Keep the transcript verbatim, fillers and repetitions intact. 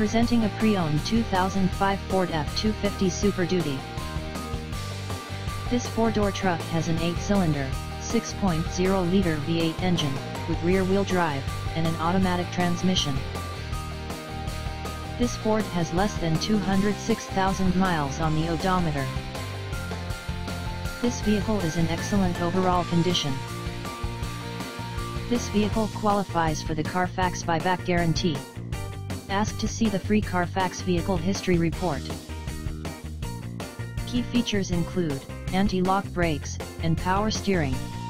Presenting a pre-owned two thousand five Ford F two fifty Super Duty. This four-door truck has an eight-cylinder, six point oh liter V eight engine, with rear-wheel drive, and an automatic transmission. This Ford has less than two hundred six thousand miles on the odometer. This vehicle is in excellent overall condition. This vehicle qualifies for the Carfax buyback guarantee. Ask to see the free Carfax Vehicle History Report. Key features include anti-lock brakes and power steering.